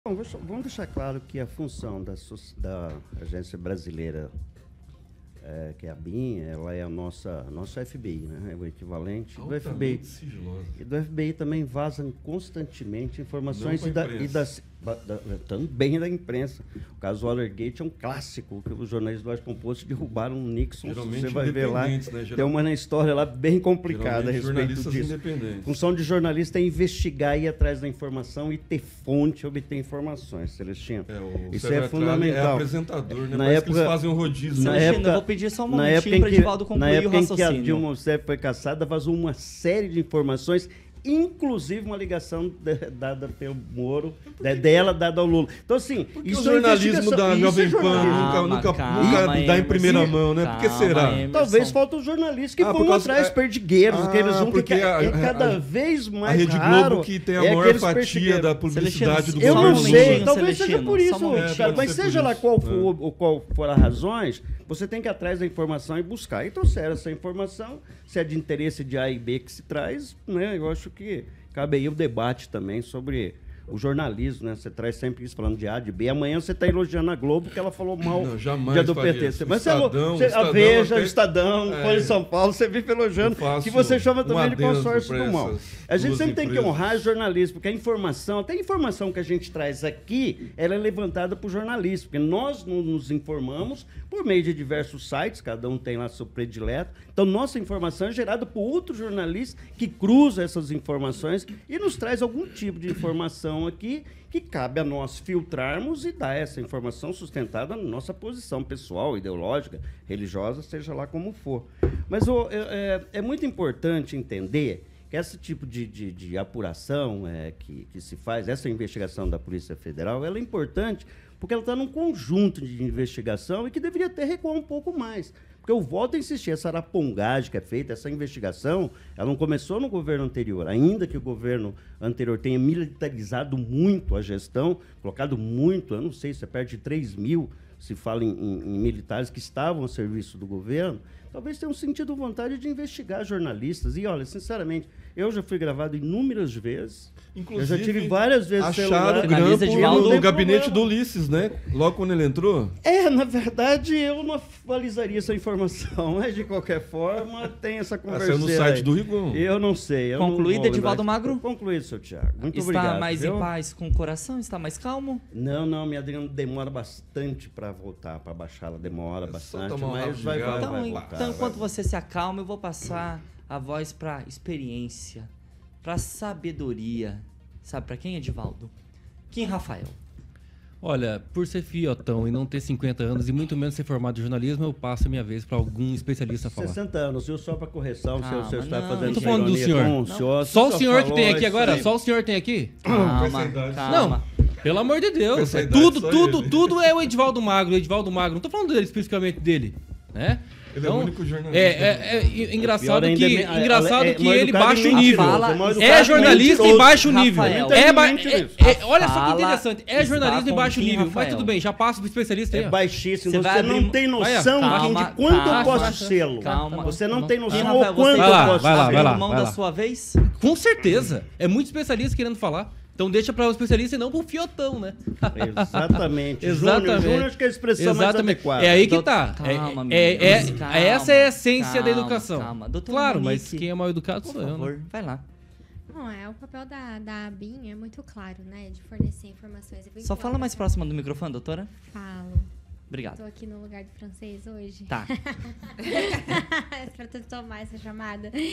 Bom, vamos deixar claro que a função da Agência Brasileira, que é a BIM, ela é a nossa FBI, né? É o equivalente do FBI. Sigilosa. E do FBI também vazam constantemente informações Não pra também da imprensa. O caso Watergate é um clássico, que os jornalistas do Washington Post derrubaram o Nixon. Geralmente Você vai ver lá, né? tem uma história lá bem complicada a respeito jornalistas disso. independentes. A função de jornalista é investigar, ir atrás da informação e ter fonte, obter informações, Celestino. Isso César é fundamental. É apresentador, né? Na Parece época- que eles fazem um rodízio. na né? época- eu vou pedir só um na momentinho época para Edivaldo na concluir o época em que a raciocínio. Dilma Rousseff foi caçada, vazou uma série de informações, inclusive uma ligação dada pelo Moro, dela dada ao Lula. Então, assim, Porque isso o jornalismo investigação, da isso Jovem é Pan jornalismo. nunca Calma, dá em primeira Emerson. mão, né? Por que será? Emerson. Talvez faltam os jornalistas que por vão causa- atrás, perdigueiros, aqueles que porque é cada vez A mais Rede raro. Globo que tem a é maior aqueles fatia perdigueiros. da publicidade do Eu Só um não governo. sei, momentinho, talvez seja Celestino, por só um isso, momentinho. cara, mas Deve ser seja por lá isso. qual for as razões, você tem que ir atrás da informação e buscar. E trouxeram essa informação, se é de interesse de A e B que se traz, né? Eu acho que cabe aí o debate também sobre o jornalismo, né? Você traz sempre isso falando de A, de B. Amanhã você está elogiando a Globo porque ela falou mal Não, jamais do faria PT. isso. Mas Estadão, a Estadão Veja, até- o Estadão, Folha de São Paulo, você vive elogiando, Eu faço que você chama um também de adendo consórcio pra do mal. essas A gente duas sempre tem que empresas. honrar jornalismo, porque a informação, até a informação que a gente traz aqui, ela é levantada por jornalistas, porque nós nos informamos por meio de diversos sites, cada um tem lá seu predileto. Então, nossa informação é gerada por outro jornalista que cruza essas informações e nos traz algum tipo de informação aqui que cabe a nós filtrarmos e dar essa informação sustentada na nossa posição pessoal, ideológica, religiosa, seja lá como for. Mas é muito importante entender que esse tipo de apuração que se faz, essa investigação da Polícia Federal, ela é importante porque ela está num conjunto de investigação e que deveria até recuar um pouco mais. Porque eu volto a insistir, essa arapongagem que é feita, essa investigação, ela não começou no governo anterior, ainda que o governo anterior tenha militarizado muito a gestão, colocado muito, eu não sei se é perto de 3 mil, se fala em militares que estavam a serviço do governo, talvez tenham sentido vontade de investigar jornalistas. E, olha, sinceramente, eu já fui gravado inúmeras vezes. Inclusive, eu já tive várias vezes acharam Finaliza, grampo Edivaldo. no gabinete problema. do Ulisses, né? Logo quando ele entrou. Na verdade, eu não atualizaria essa informação, mas de qualquer forma, tem essa conversa. Saiu no site do Rigon. Eu não sei. Concluído, Edivaldo Magro? Concluído, seu Thiago. Muito Está obrigado. mais viu? em paz com o coração? Está mais calmo? Não, minha Adriana demora bastante para voltar, para baixar, ela demora só bastante, tomar um rabo mas de vai galo. voltar. Então, enquanto você se acalma, eu vou passar a voz para experiência, para sabedoria. Sabe para quem, Edivaldo? Kim Rafael. Olha, por ser fiotão e não ter 50 anos e muito menos ser formado em jornalismo, eu passo a minha vez para algum especialista falar. 60 anos, viu? Só para correção, se o senhor está não, fazendo eu tô falando do ironia senhor. com o senhor. Só o senhor que falou tem aqui isso agora? aí. Só o senhor tem aqui? Calma, idade. calma. Não, pelo amor de Deus. Com essa É idade, tudo, só tudo, ele. tudo é o Edivaldo Magro. Não tô falando dele especificamente dele, né? Ele é o único jornalista. Engraçado Pior ainda que, é- engraçado é que mal ele educado baixa e o nível. mentiroso, Fala- é mal É educado e jornalista em mentiroso. baixo nível. Rafael. Olha só que Fala interessante. É jornalismo está em baixo com Kim nível. Rafael. Mas tudo bem, já passa pro especialista aí. É ó. baixíssimo. Você Você vai não abrir- tem Vai, noção calma, de quanto calma, eu posso calma, sê-lo. calma. Você não tem Kim noção Rafael, o quanto você eu lá, posso vai lá, ser. vai lá. Abrindo mão da sua vez? Com certeza. É muito especialista querendo falar. Então deixa para o especialista e não pro fiotão, né? Exatamente. Exatamente. Júnior, acho que é a expressão mais adequada. É aí que tá. Calma, calma, Essa é a essência da calma, educação. calma. Doutora Claro, Monique, mas quem é mal educado Por sou eu, favor, né? vai lá. Bom, o papel da ABIN é muito claro, né? De fornecer informações. Só fala mais próximo do microfone, doutora. Falo. Obrigado. Tô aqui no lugar do francês hoje. Tá. Pra tomar essa chamada.